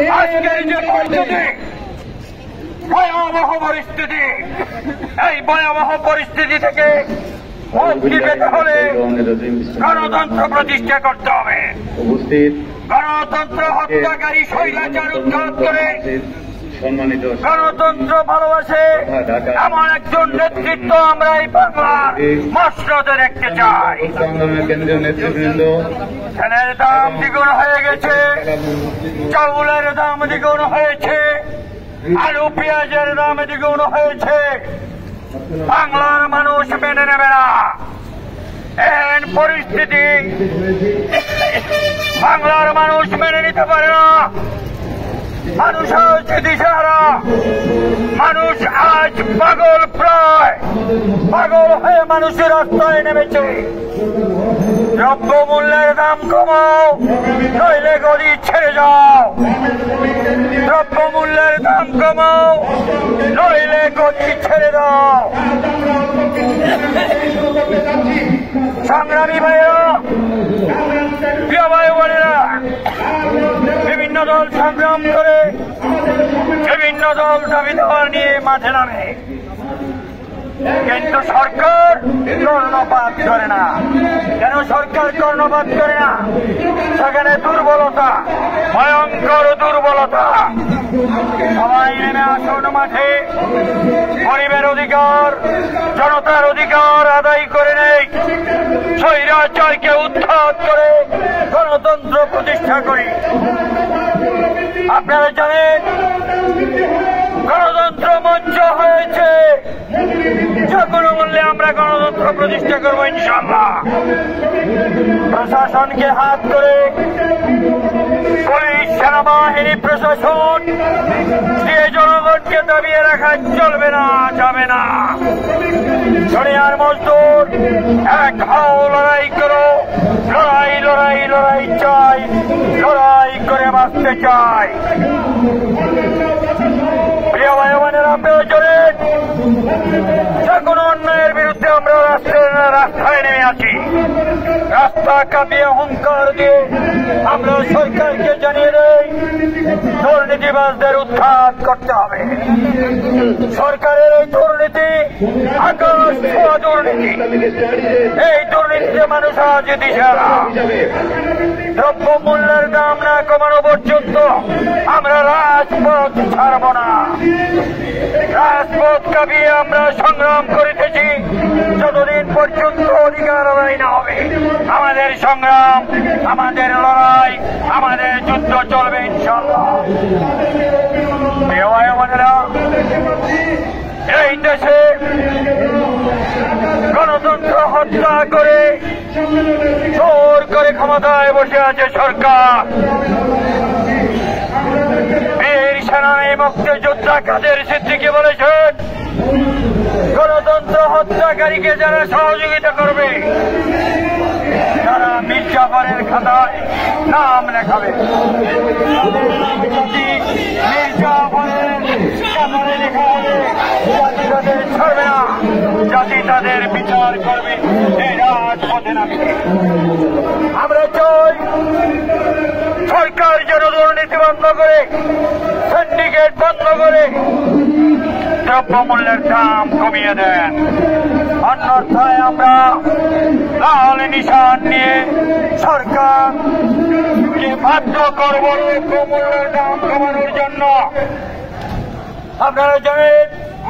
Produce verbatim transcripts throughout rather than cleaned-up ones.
আজকের যে পরিস্থিতি, ভয়াবহ পরিস্থিতি, এই ভয়াবহ পরিস্থিতি থেকে মুক্তি পেতে হলে গণতন্ত্র প্রতিষ্ঠা করতে হবে। গণতন্ত্র হত্যাকারী স্বৈরাচার উৎখাত করে গণতন্ত্র ভালোবাসে এমন একজন নেতৃত্ব আমরা এই বাংলার মসনদে দেখতে চাই। তেলের দাম দ্বিগুণ হয়ে গেছে, চাউলের দাম দ্বিগুণ হয়েছে, আলু পেঁয়াজের দাম দ্বিগুণ হয়েছে। বাংলার মানুষ মেনে নেবে না এমন পরিস্থিতি, বাংলার মানুষ মেনে নিতে পারে না। মানুষ হচ্ছে দিশাহারা, মানুষ আজ পাগল, প্রায় পাগল হয়ে মানুষের রাস্তায় নেমেছে। দ্রব্য মূল্যের দাম কমাও, নইলে গদি ছেড়ে যাও। দ্রব্য মূল্যের দাম কমাও, নইলে গদি ছেড়ে দাও। সংগ্রামী ভাইয়েরা, প্রিয় ভাই বোনেরা, বিভিন্ন দল সংগ্রাম করে, বিভিন্ন দল দাবি দেওয়া নিয়ে মাঠে নামে, কিন্তু সরকার কর্ণপাত করে না। কেন সরকার কর্ণপাত করে না? সেখানে দুর্বলতা, ভয়ঙ্কর দুর্বলতা। সবাই নেমে আসুন মাঠে, গরিবের অধিকার, জনতার অধিকার আদায় করে নেই, স্বৈরাচারকে উৎখাত করে গণতন্ত্র প্রতিষ্ঠা করি। আপনারা জানেন গণতন্ত্র মঞ্চ হয়েছে, যে কোনো মূল্যে আমরা গণতন্ত্র প্রতিষ্ঠা করবো ইনশাআল্লাহ। প্রশাসনকে হাত করে, পুলিশ, সেনাবাহিনী, প্রশাসন দিয়ে জনগণকে দাবিয়ে রাখা চলবে না, যাবে না। দুনিয়ার মজদুর এক হাও, লড়াই করো, লড়াই লড়াই লড়াই চাই, লড়াই করে বাঁচতে চাই। প্রিয় ভাই বোনেরা, আপনারা জানেন যে কোনো অন্যায়ের বিরুদ্ধে আমরা রাস্তায় নেমে আছি। রাস্তা কাঁপিয়ে হুঙ্কার দিয়ে আমরা সরকারকে জানিয়ে দেই দুর্নীতিবাজদের উৎখাত করতে হবে। সরকারের এই দুর্নীতি আকাশ ছোঁয়া দুর্নীতি, এই দুর্নীতিতে মানুষ আজ দিশাহারা। দ্রব্য মূল্যের দাম না কমানো পর্যন্ত আমরা রাজপথ ছাড়ব না। রাজপথ কাঁপিয়ে আমরা সংগ্রাম করিতেছি যতদিন পর্যন্ত অধিকার আদায় না হবে। আমাদের সংগ্রাম, আমাদের লড়াই, আমাদের যুদ্ধ চলবে ইনশাআল্লাহ। এই দেশে গণতন্ত্র হত্যা করে জোর করে ক্ষমতায় বসে আছে সরকার। বীর সেনানী মুক্তিযোদ্ধা কাদের সিদ্দিকী বলেছেন, গণতন্ত্র হত্যাকারীকে যারা সহযোগিতা করবে, তারা মির্জাফরের খাতায় নাম লেখাবে। মির্জাফরের খাতায় লেখা হবে, জাতি তাদের ছাড়বে না, জাতি তাদের বিচার করবে। এই রাজপথে নামবে। আমরা চাই সরকার যেন দুর্নীতি বন্ধ করে, সিন্ডিকেট বন্ধ করে দ্রব্যমূল্যের দাম কমিয়ে দেন। অন্যথায় আমরা লাল নিশান নিয়ে সরকারকে বাধ্য করব দ্রব্যমূল্যের দাম কমানোর জন্য। আপনারা জানেন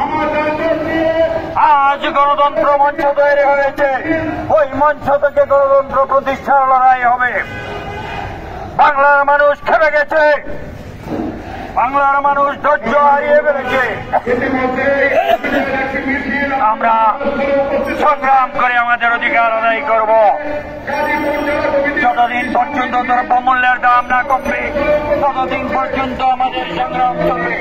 আজ গণতন্ত্র মঞ্চ তৈরি হয়েছে, ওই মঞ্চ থেকে গণতন্ত্র প্রতিষ্ঠার লড়াই হবে। বাংলার মানুষ খেপে গেছে, বাংলার মানুষ ধৈর্য হারিয়ে ফেলেছে। আমরা সংগ্রাম করে আমাদের অধিকার আদায় করব। যতদিন পর্যন্ত দ্রব্যমূল্যের দাম না কমবে, ততদিন পর্যন্ত আমাদের সংগ্রাম চলবে।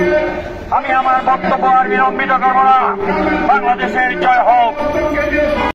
আমি আমার বক্তব্য আর বিলম্বিত করব না। বাংলাদেশের জয় হোক।